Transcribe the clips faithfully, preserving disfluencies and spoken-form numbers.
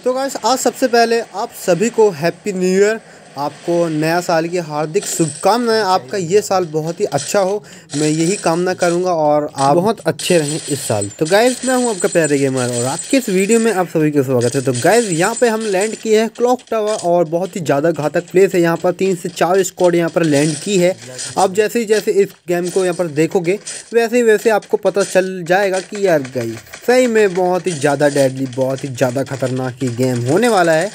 तो गाइस आज सबसे पहले आप सभी को हैप्पी न्यू ईयर। आपको नया साल की हार्दिक शुभकामनाएं। आपका ये साल बहुत ही अच्छा हो, मैं यही कामना करूंगा और आप बहुत अच्छे रहें इस साल। तो गाइस मैं हूं आपका प्यारे गेमर और आज के इस वीडियो में आप सभी का स्वागत है। तो गाइस यहाँ पे हम लैंड किए हैं क्लॉक टावर और बहुत ही ज़्यादा घातक प्लेस है। यहाँ पर तीन से चार स्क्वाड यहाँ पर लैंड की है। आप जैसे ही जैसे इस गेम को यहाँ पर देखोगे वैसे ही वैसे आपको पता चल जाएगा कि यार गाइस सही में बहुत ही ज़्यादा डेडली, बहुत ही ज़्यादा खतरनाक ये गेम होने वाला है।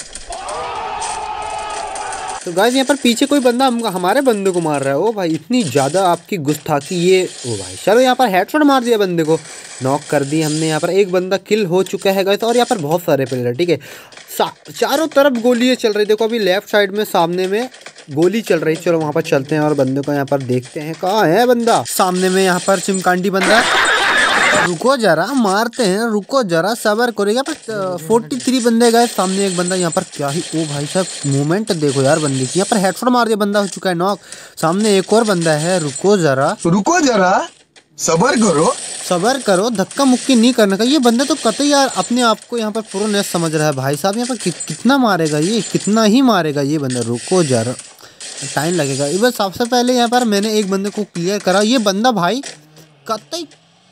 तो गाइस यहाँ पर पीछे कोई बंदा हम हमारे बंदे को मार रहा है। ओ भाई इतनी ज़्यादा आपकी गुस्ताखी ये। ओ भाई चलो यहाँ पर हेडशॉट मार दिया, बंदे को नॉक कर दी हमने। यहाँ पर एक बंदा किल हो चुका है गाइस और यहाँ पर बहुत सारे प्लेयर है। ठीक है, चारों तरफ गोलियाँ चल रही। देखो अभी लेफ्ट साइड में सामने में गोली चल रही। चलो वहाँ पर चलते हैं और बंदे को यहाँ पर देखते हैं कहाँ है बंदा। सामने में यहाँ पर चिमकांडी बंदा है। रुको जरा मारते हैं, रुको जरा सबर करो। यहाँ पर फोर्टी थ्री बंदे गए, सामने एक बंदा। यहाँ पर क्या ही ओ भाई साहब मूवमेंट देखो यार बंदे की। यहाँ पर हेडशॉट मार दिया, बंदा हो चुका है नॉक। सामने एक और बंदा है। रुको जरा रुको जरा सबर करो सबर करो, धक्का मुक्की नहीं करने का। ये बंदा तो कतई यार अपने आप को यहाँ पर प्रो नेस समझ रहा है भाई साहब। यहाँ पर कि, कितना मारेगा ये, कितना ही मारेगा ये बंदा। रुको जरा टाइम लगेगा। ये बस सबसे पहले यहाँ पर मैंने एक बंदे को क्लियर करा। ये बंदा भाई कतई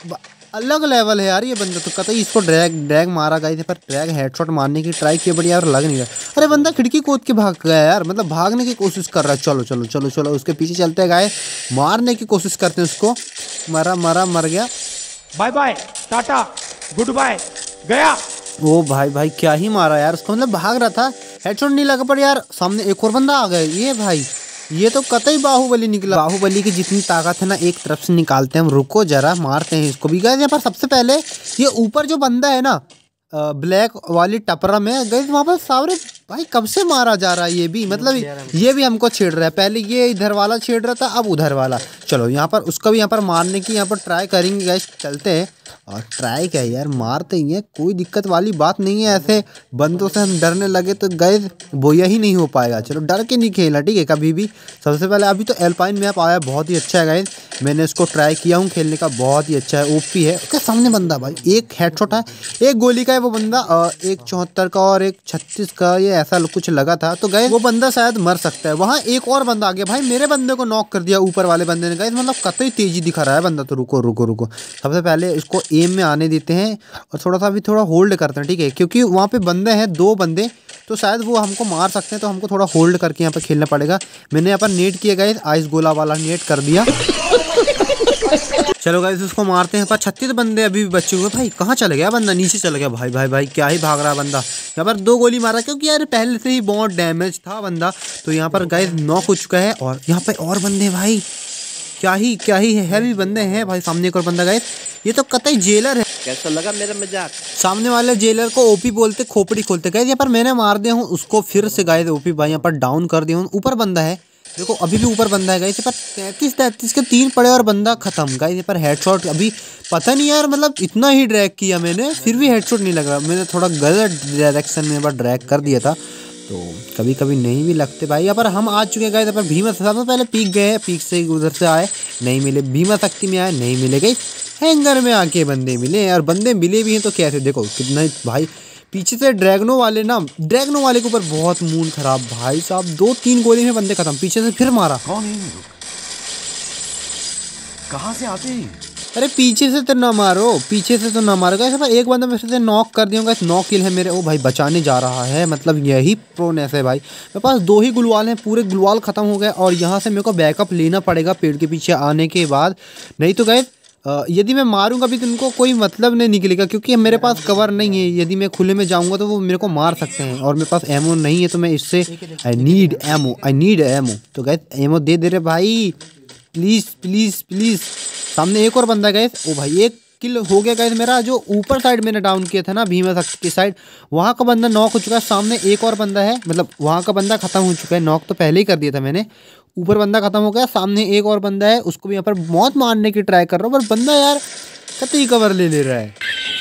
अलग लेवल है यार ये बंदा तो। कतई इसको ड्रैग ड्रैग मारा गया पर ड्रैग हेडशॉट मारने की ट्राई की बड़ी यार लग नहीं रहा। अरे बंदा खिड़की कूद के भाग गया यार, मतलब भागने की कोशिश कर रहा है। चलो चलो चलो चलो उसके पीछे चलते गए, मारने की कोशिश करते हैं उसको। मरा मरा मर गया। Bye bye tata good bye गया। ओ भाई भाई क्या ही मारा यार उसको, मतलब भाग रहा था, हेडशॉट नहीं लगा। पर यार सामने एक और बंदा आ गया। ये भाई ये तो कतई बाहुबली निकला। बाहुबली की जितनी ताकत है ना एक तरफ से निकालते हैं हम। रुको जरा मारते हैं इसको भी। गए यहाँ पर सबसे पहले ये ऊपर जो बंदा है ना ब्लैक वाली टपरा में गए वहाँ पर सारे भाई कब से मारा जा रहा है। ये भी मतलब ये भी हमको छेड़ रहा है। पहले ये इधर वाला छेड़ रहा था, अब उधर वाला। चलो यहाँ पर उसका भी यहाँ पर मारने की यहाँ पर ट्राई करेंगे गैस। चलते हैं और ट्राई क्या यार मारते ही है, कोई दिक्कत वाली बात नहीं है। ऐसे बंदों से हम डरने लगे तो गैस बोया ही नहीं हो पाएगा। चलो डर के नहीं खेलना ठीक है कभी भी। सबसे पहले अभी तो एल्पाइन मैप आया, बहुत ही अच्छा है गैस। मैंने इसको ट्राई किया हूँ खेलने का, बहुत ही अच्छा है, ओपी है। उसके सामने बंदा भाई एक हेडशॉट है, एक गोली का है वो बंदा, एक चौहत्तर का और एक छत्तीस का ये ऐसा कुछ लगा था। तो गए वो बंदा शायद मर सकता है। वहाँ एक और बंदा आ गया भाई, मेरे बंदे को नॉक कर दिया ऊपर वाले बंदे ने। गए मतलब कतई तेजी दिखा रहा है बंदा। तो रुको रुको रुको सबसे पहले इसको एम में आने देते हैं और थोड़ा सा अभी थोड़ा होल्ड करते हैं ठीक है, क्योंकि वहाँ पे बंदे हैं दो बंदे तो शायद वो हमको मार सकते हैं। तो हमको थोड़ा होल्ड करके यहाँ पे खेलना पड़ेगा। मैंने यहाँ पर नेट किया गया, आइस गोला वाला नेट कर दिया। चलो गाइस उसको मारते हैं। पर छत्तीस बंदे अभी भी बचे हुए। भाई कहाँ चले गया बंदा, नीचे चला गया। भाई भाई भाई क्या ही भाग रहा है बंदा। यहाँ पर दो गोली मारा क्योंकि यार पहले से ही बहुत डैमेज था बंदा। तो यहाँ पर गाइस नॉक हो चुका है और यहाँ पे और बंदे भाई क्या ही क्या ही हैवी बंदे हैं भाई। सामने एक और बंदा गाइस, ये तो कतई जेलर है। कैसा लगा मेरा मजाक? सामने वाले जेलर को ओपी बोलते, खोपड़ी खोलते। गाइस यहाँ पर मैंने मार दिया हूँ उसको फिर से गाइस ओपी भाई यहाँ पर डाउन कर दिया हूँ। ऊपर बंदा है देखो, अभी भी ऊपर बंदा है गाइस। यहाँ पर तैंतीस तैंतीस के तीन पड़े और बंदा खत्म। गाइस यहाँ पर हेडशॉट अभी पता नहीं यार, मतलब इतना ही ड्रैग किया मैंने फिर भी हेडशॉट नहीं लगा। मैंने थोड़ा गलत डायरेक्शन में बार ड्रैग कर दिया था, तो कभी कभी नहीं भी लगते भाई। यहाँ पर हम आ चुके गए। यहाँ पर भीमा सबसे पहले पीक गए, पीक से उधर से आए नहीं मिले। भीमा शक्ति में आए नहीं मिले। गई हैंगर में आके बंदे मिले और बंदे मिले भी हैं तो कैसे देखो कितना भाई। पीछे से ड्रैगनो वाले ना, ड्रैगनो वाले के ऊपर बहुत मूड खराब भाई साहब। दो तीन गोली में बंदे खत्म। पीछे से फिर मारा। कौन है लोग, कहाँ से आते हैं? अरे पीछे से तो ना मारो, पीछे से तो ना मारो। गाइस एक बंदा मेरे से नॉक कर दिया। गाइस नॉक किल है मेरे। ओ भाई बचाने जा रहा है, मतलब यही प्रोनेस है भाई। मेरे पास दो ही गुलवाल हैं, पूरे गुलवाल खत्म हो गए और यहाँ से मेरे को बैकअप लेना पड़ेगा पेड़ के पीछे आने के बाद। नहीं तो गाइस यदि मैं मारूंगा भी तो उनको कोई मतलब नहीं निकलेगा, क्योंकि मेरे पास कवर नहीं है। यदि मैं खुले में जाऊंगा तो वो मेरे को मार सकते हैं और मेरे पास एमो नहीं है। तो मैं इससे I need ammo, I need ammo. तो गाइस एमो दे दे रहे भाई, प्लीज़ प्लीज़ प्लीज़। सामने एक और बंदा गए। ओ भाई एक किल हो गया गाइस मेरा। जो ऊपर साइड मैंने डाउन किया था ना भीमा शक्ति की साइड, वहाँ का बंदा नॉक हो चुका है। सामने एक और बंदा है, मतलब वहाँ का बंदा खत्म हो चुका है। नॉक तो पहले ही कर दिया था मैंने। ऊपर बंदा खत्म हो गया। सामने एक और बंदा है, उसको भी यहाँ पर मौत मारने की ट्राई कर रहा हूँ पर बंदा यार कतई कवर ले ले रहा है।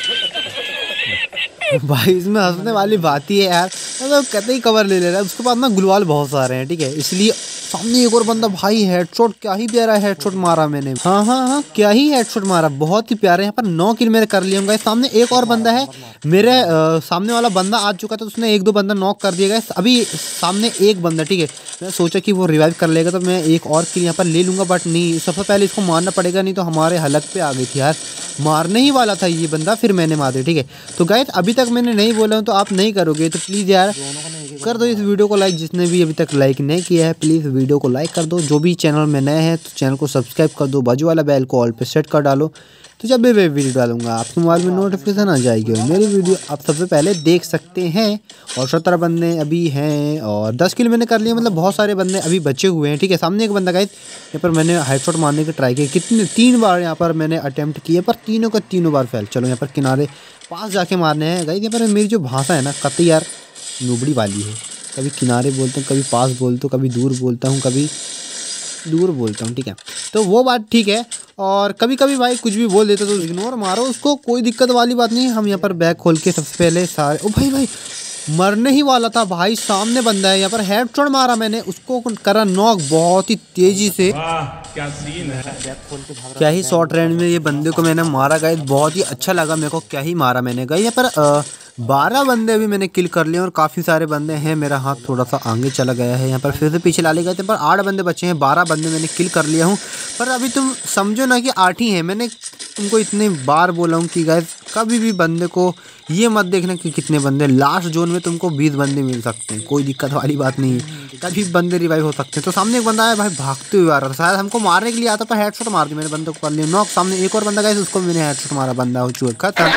भाई इसमें हंसने वाली बात ही है यार, मतलब कतई कवर ले ले रहा है। उसके पास ना गुलवाल बहुत सारे हैं ठीक है, इसलिए सामने एक और बंदा भाई हेडशॉट, क्या ही प्यारा हेडशॉट मारा मैंने। हाँ हाँ हाँ क्या ही हेडशॉट मारा, बहुत ही प्यारे। यहाँ पर नौ किल मैंने कर लिए होंगे। सामने एक और बंदा है, मेरे आ, सामने वाला बंदा आ चुका था, तो उसने एक दो बंदा नॉक कर दिया। अभी सामने एक बंदा, ठीक है, मैं सोचा कि वो रिवाइव कर लेगा तो मैं एक और किल यहाँ पर ले लूँगा, बट नहीं, सबसे पहले इसको मारना पड़ेगा, नहीं तो हमारे हलक पे आ गई थी यार। मारने ही वाला था ये बंदा, फिर मैंने मार दिया। ठीक है, तो गाइस अभी तक मैंने नहीं बोला हूँ तो आप नहीं करोगे तो प्लीज़ यार कर दो इस वीडियो को लाइक। जिसने भी अभी तक लाइक नहीं किया है प्लीज़ वीडियो को लाइक कर दो। जो भी चैनल में नए हैं तो चैनल को सब्सक्राइब कर दो, बाजू वाला बेल को ऑल पे सेट कर डालो, तो जब भी मैं वीडियो डालूंगा आपके मोबाइल में नोटिफिकेशन आ जाएगी और मेरी वीडियो आप सबसे पहले देख सकते हैं। और सत्रह बंदे अभी हैं और दस किल मैंने कर लिए, मतलब बहुत सारे बंदे अभी बचे हुए हैं। ठीक है, सामने एक बंदा गाइस, यहाँ पर मैंने हेडशॉट मारने की ट्राई की, कितने तीन बार यहाँ पर मैंने अटैम्प्ट किए पर तीनों का तीनों बार फेल। चलो यहाँ पर किनारे पास जाके मारने हैं गाइस। यहाँ पर मेरी जो भाषा है ना कतई यार नुबड़ी वाली है, कभी किनारे बोलता हूँ, कभी पास बोलता हूँ, कभी दूर बोलता हूँ, कभी दूर बोलता हूँ। ठीक है, तो वो बात ठीक है। और कभी कभी भाई कुछ भी बोल देता तो इग्नोर मारो उसको, कोई दिक्कत वाली बात नहीं है। हम यहाँ पर बैग खोल के सबसे पहले सारे, ओ भाई भाई मरने ही वाला था भाई, सामने बंदा है। यहाँ पर हेडशॉट मारा मैंने, उसको करा नॉक बहुत ही तेजी से। क्या सीन है, क्या ही शॉर्ट रेंज में ये बंदे को मैंने मारा गाइस, बहुत ही अच्छा लगा मेरे को, क्या ही मारा मैंने गाइस। यहाँ पर बारह बंदे भी मैंने किल कर लिए और काफ़ी सारे बंदे हैं। मेरा हाथ थोड़ा सा आगे चला गया है, यहाँ पर फिर से पीछे डाले गए थे, पर आठ बंदे बचे हैं, बारह बंदे मैंने किल कर लिया हूँ। पर अभी तुम समझो ना कि आठ ही हैं। मैंने तुमको इतने बार बोला हूँ कि गाइस कभी भी बंदे को ये मत देखना कि कितने बंदे, लास्ट जोन में तुमको बीस बंदे मिल सकते हैं, कोई दिक्कत वाली बात नहीं है, कभी बंदे रिवाइव हो सकते हैं। तो सामने एक बंदा है भाई भागते हुए आ रहा था, शायद हमको मारने के लिए आता, पर हेडशॉट मार दिया मैंने, बंदे को कर लिया नॉक। सामने एक और बंदा गाइस, उसको मैंने हेडशॉट मारा, बंदा हो चुका खत्म।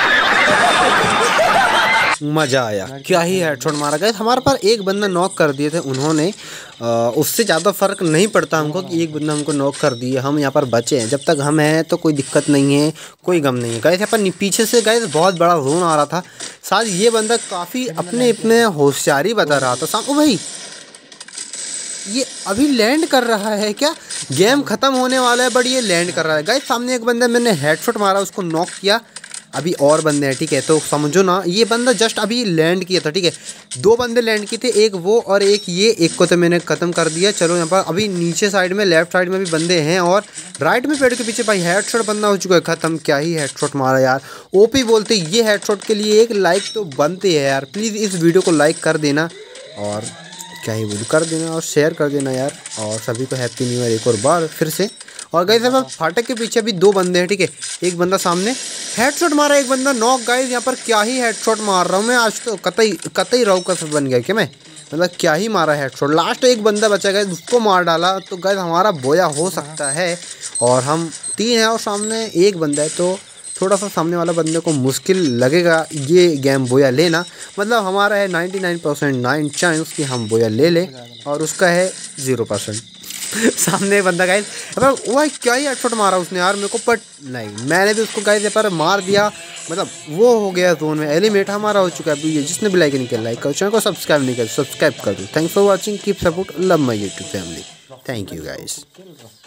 मज़ा आया, क्या ही हेडशॉट मारा गया। हमारे पर एक बंदा नॉक कर दिए थे उन्होंने, उससे ज़्यादा फ़र्क नहीं पड़ता हमको कि एक बंदा हमको नॉक कर दिए, हम यहाँ पर बचे हैं। जब तक हम हैं तो कोई दिक्कत नहीं है, कोई गम नहीं है। गए थे पर पीछे से गए बहुत बड़ा जोन आ रहा था, शायद ये बंदा काफ़ी अपने अपने होशियारी बता रहा था। साम ओ भाई ये अभी लैंड कर रहा है क्या? गेम ख़त्म होने वाला है बट ये लैंड कर रहा है। गाइस सामने एक बंदा मैंने हेडशॉट मारा, उसको नॉक किया, अभी और बंदे हैं। ठीक है, तो समझो ना ये बंदा जस्ट अभी लैंड किया था। ठीक है, दो बंदे लैंड किए थे, एक वो और एक ये, एक को तो मैंने ख़त्म कर दिया। चलो यहाँ पर अभी नीचे साइड में लेफ्ट साइड में भी बंदे हैं और राइट में पेड़ के पीछे भाई हेडशॉट बंदा हो चुका है ख़त्म। क्या ही हेडशॉट मारा यार, ओपी बोलते। ये हेडशॉट के लिए एक लाइक तो बनते हैं यार, प्लीज़ इस वीडियो को लाइक कर देना और क्या ही वीडियो कर देना और शेयर कर देना यार। और सभी को हैप्पी न्यू ईयर एक और बार फिर से। और गाइस अब फाटक के पीछे भी दो बंदे हैं। ठीक है, एक बंदा सामने हेडशॉट मारा, एक बंदा नॉक। गाइस यहाँ पर क्या ही हेडशॉट मार रहा हूँ मैं आज, तो कतई कतई राव का बन गया क्या मैं, मतलब क्या ही मारा हेडशॉट। लास्ट एक बंदा बचा गया, उसको मार डाला, तो गाइस हमारा बोया हो सकता है। और हम तीन हैं और सामने एक बंदा है, तो थोड़ा सा सामने वाला बंदे को मुश्किल लगेगा ये गेम बोया लेना। मतलब हमारा है ninety nine percent nine chance कि हम बोया ले लें और उसका है ज़ीरो परसेंट। सामने बंदा गाइस, अब वो क्या ही हेडशॉट मारा उसने यार मेरे को, बट नहीं मैंने भी उसको गाइस पर मार दिया, मतलब वो हो गया जोन में। एलिमेट हमारा हो चुका है। अभी ये जिसने भी लाइक नहीं किया लाइक करो, चैनल को सब्सक्राइब नहीं किया सब्सक्राइब कर दो। Thanks for watching, keep support, love my YouTube family, thank you guys.